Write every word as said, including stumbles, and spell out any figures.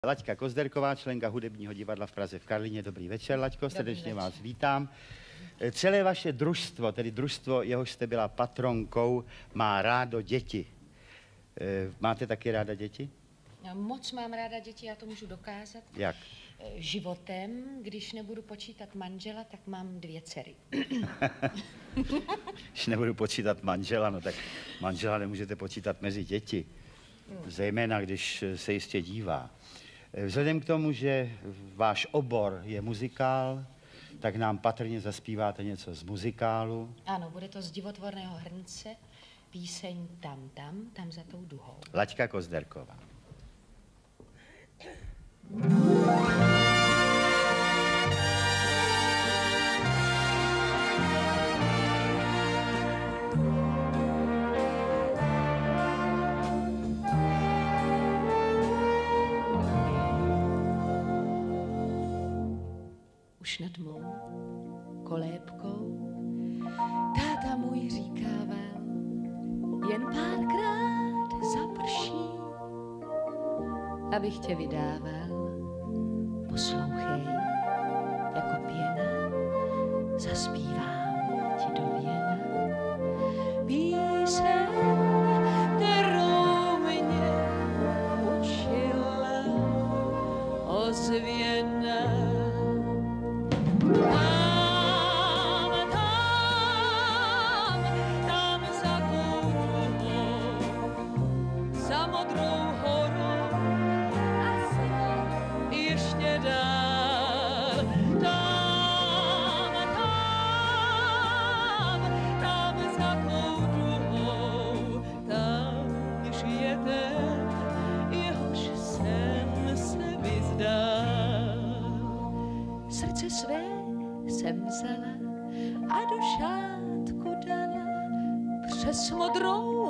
Laďka Kozderková, členka hudebního divadla v Praze v Karlíně. Dobrý večer, Laďko, srdečně vás vítám. Celé vaše družstvo, tedy družstvo, jehož jste byla patronkou, má rádo děti. Máte taky ráda děti? Já moc mám ráda děti, já to můžu dokázat. Jak? Životem, když nebudu počítat manžela, tak mám dvě dcery. Když nebudu počítat manžela, no tak manžela nemůžete počítat mezi děti. Zejména, když se jistě dívá. Vzhledem k tomu, že váš obor je muzikál, tak nám patrně zaspíváte něco z muzikálu. Ano, bude to z Divotvorného hrnce, píseň Tam, tam, tam za tou duhou. Laďka Kozderková. Už nad mou kolébkou táta můj říkával, jen párkrát zaprší, abych tě vydával. Poslouchej, jako pěna, zaspívám ti do věna píseň, kterou mě učila ozvěna. Srdce své jsem vzala a do šátku dala přes modrou